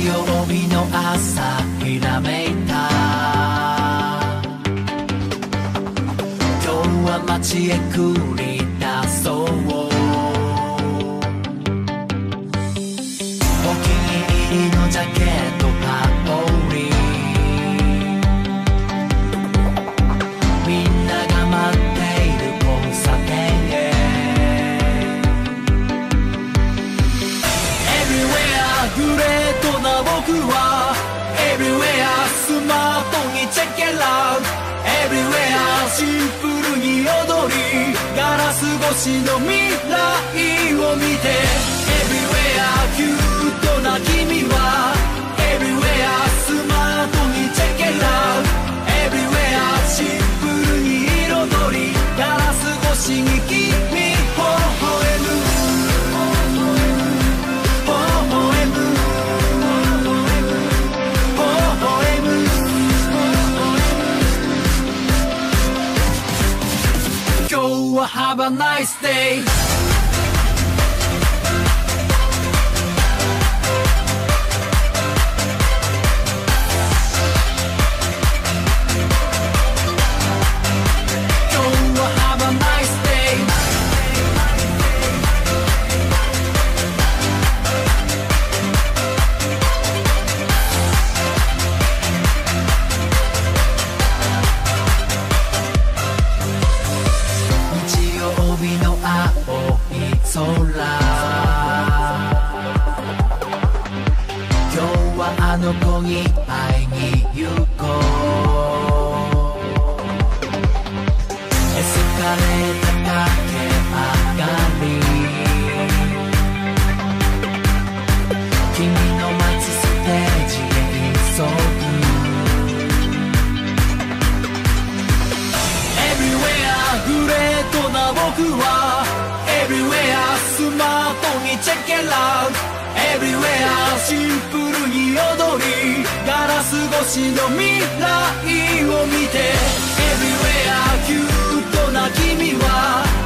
曜日の朝ひらめいた。今日は街へ繰り出そう。お気に入りのジャケット羽織、みんなが待っている交差点へ。 Everywhere グレートな僕は Everywhere スマートにチェケラウト Everywhere シンプルに踊りガラス越しの未来を見て Everywhere キュートな君は Everywhere スマートにチェケラウト Everywhere シンプルに彩りガラス越しに君微笑む今日は Have a nice day。 今日は Have a nice day。 日曜日の青い空、今日はあの子に会いに行こう。エスカレーター駆け上がり、君の待つステージへ急ぐ。 Everywhere グレートな僕は Everywhere スマートにチェケラウト Everywhere シンプルに踊りガラス越しの未来を見て Everywhere キュートな君は